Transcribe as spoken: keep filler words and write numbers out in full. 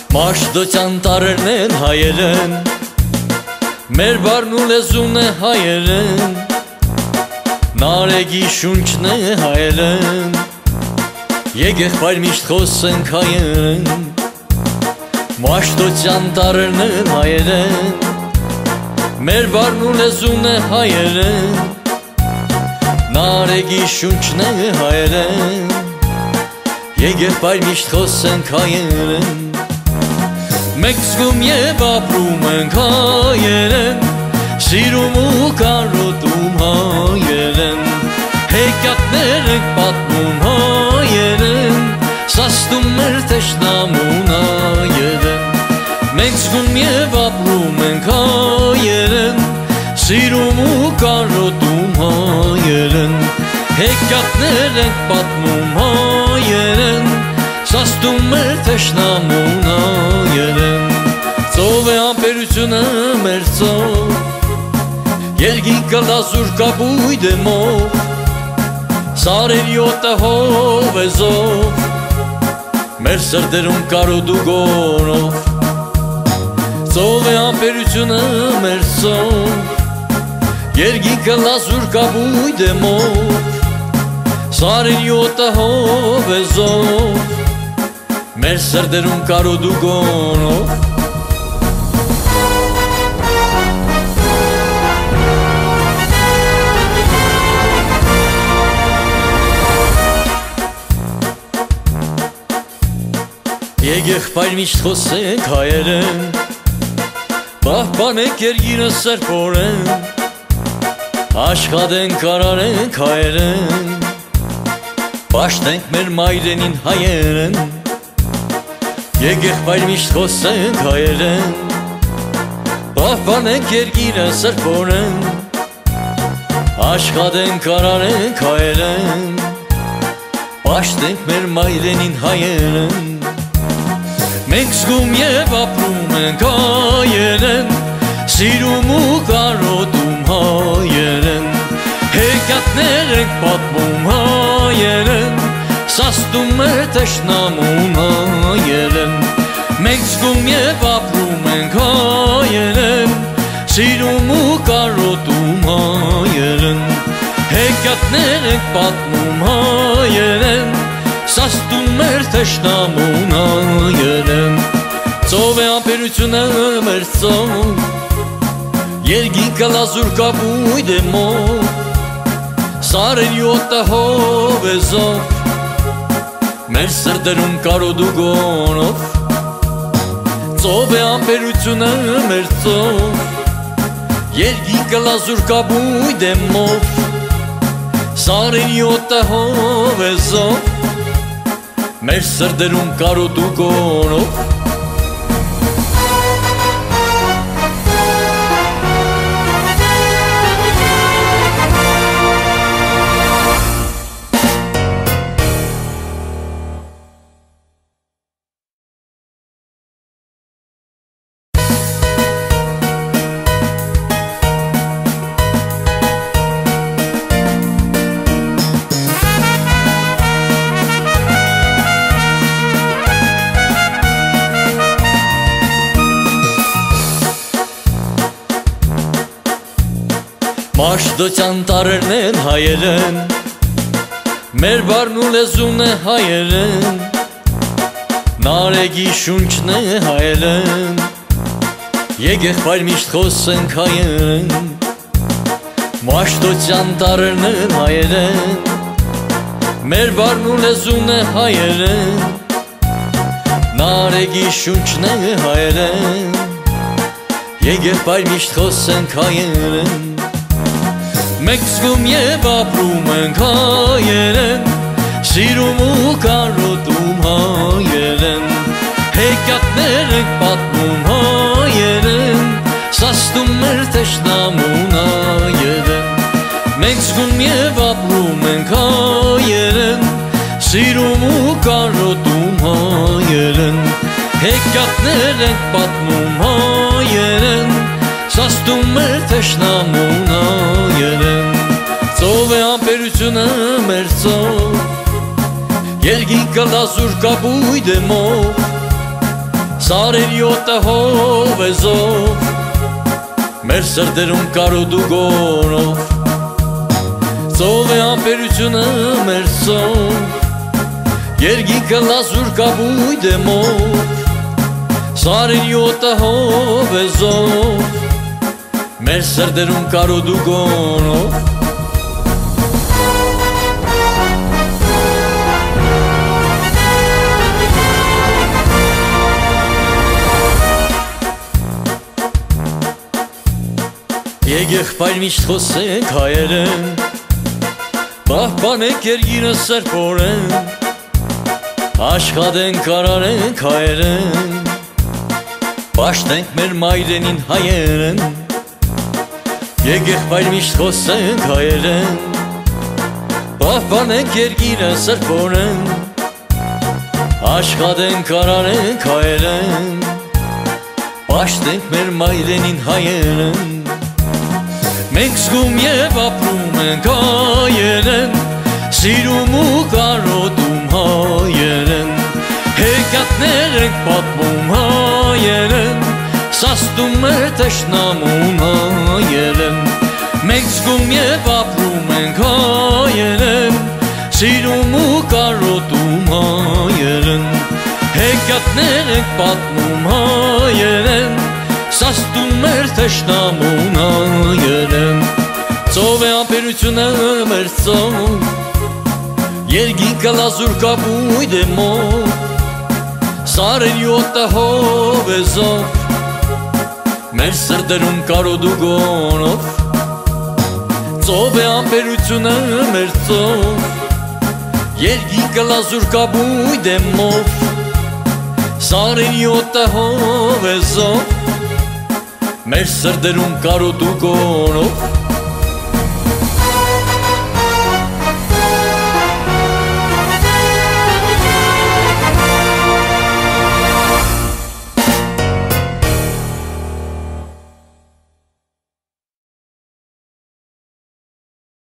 Մաշտոցյան տարերն են հայերեն, մեր բարն ու լեզուն է հայերեն, նարեգի շունչն է հայերեն, եղեղբայր միշտ խոսենք հայերեն։ Մաշտոցյան տարերն են հայերեն, մեր բարն ու լեզուն է հայերեն, նարեգի շունչն է հայերեն, եղեղբայր միշտ խոսենք հայերեն։ Մենք զգում և ապրում ենք հայերեն, սիրում ու կարոտում հայերեն, հեքիաթներ ենք պատմում հայերեն, սաստում մեր թշնամուն հայերեն։ Մենք զգում և ապրում ենք հայերեն, սիրում ու կարոտում հայերեն, հեքիաթներ ենք պատմում հայերեն, սաստում մեր թշնամուն հայերեն։ Ծով է ամպերությունը մեր ծով, երկինքը լազուր կապույտ է մով, սարերի օդը հով է զով, մեր սրտերում կարոտ ու գոնով։ Ծով է ամպերությունը մեր ծով, երկինքը լազուր կապույտ է մով, սարերի օդը հով է զով, մեր սրտերում կարոտ ու գոնով։ Եղեղբայր միշտ խոսենք հայերեն, պահպանենք երկիրը սրբորեն, աշխատենք արարենք հայերեն, պաշտենք մեր մայրենին հայերեն։ Եղեղբայր միշտ խոսենք հայերեն, պահպանենք երկիրը սրբորեն, աշխատենք արարենք հայերեն, պաշտենք մեր մայրենին հայերեն։ Մենք զգում և ապրում ենք հայերեն, սիրում ու կարոտում հայերեն, հեքիաթներ ենք պատմում հայերեն, սաստում մեր թշնամուն հայերեն։ Մենք զգում և ապրում ենք հայերեն, սիրում ու կարոտում հայերեն, հեքիաթներ ենք պատմում հայերեն, սաստում մեր թշնամուն հայերեն։ Ծով է ամպերությունը մեր ծով, երկինքը լազուր կապույտ է մով, սարերի օդը հով է զով, մեր սրտերում կարոտ ու գոնով։ Ծով է ամպերությունը մեր ծով, երկինքը լազուր կապույտ է մով, սարերի օդը հով է զով, մեր սրտերում կարոտ ու գոնով։ Մաշտոցյան տարերն են հայերեն, մեր բարն ու լեզուն է հայերեն, նարեգի շունչն է հայերեն, եղեղբայր միշտ խոսենք հայերեն։ Մաշտոցյան տարերն են հայերեն, մեր բարն ու լեզուն է հայերեն, նարեգի շունչն է հայերեն, եղեղբայր միշտ խոսենք հայերեն։ Մենք զգում և ապրում ենք հայերեն, սիրում ու կարոտում հայերեն, հեքիաթներ ենք պատմում հայերեն, սաստում մեր թշնամուն հայերեն։ Մենք զգում և ապրում ենք հայերեն, սիրում ու կարոտում հայերեն, հեքիաթներ ենք պատմում հայերեն, սաստում մեր թշնամուն հայերեն։ Ծով է ամպերությունը մեր ծով, երկինքը լազուր կապույտ է մով, Սարերի օտահով է զով Մեր սրտերում կարոտ ու գոնով Ծով է ամպերությունը մեր ծով Երգինքը լազուր կաբույտ է մով Սարերի օտահով է զով Մեր սրտերում կարոտ ու գոնով Եղեղբայր միշտ խոսենք հայերեն Պահպանենք երկիրը սրբորեն Աշխատենք արարենք հայերեն Պաշտենք մեր մայրենին հայերեն Եղեղբայր միշտ խոսենք հայերեն Պահպանենք երկիրը սրբորեն Աշխատենք արարենք հայերեն Պաշտենք մեր մայրենին հայերեն Մենք զգում և ապրում ենք հայերեն Սիրում ու կարոտում հայերեն Հեքիաթներ ենք պատմում հայերեն Սաստում է թշնամուն հայերեն Մենք զգում և ապրում ենք հայերեն Սիրում ու կարոտում հայերեն Հեքիաթներ ենք պատմում հայերեն Սաստում էր թշնամուն հայերեն Ծով է ամպերությունը մեր ծով Երգինքը լազուր կաբույտ է մով Սարերի օտահով է զով Մեր սրտերում կարոտ ու գոնով Ծով է ամպերությունը մեր ծով Երգինքը լազուր կաբույտ է մով Սարերի օտահով է զով Մեր սրտերում կարոտ ու գոնով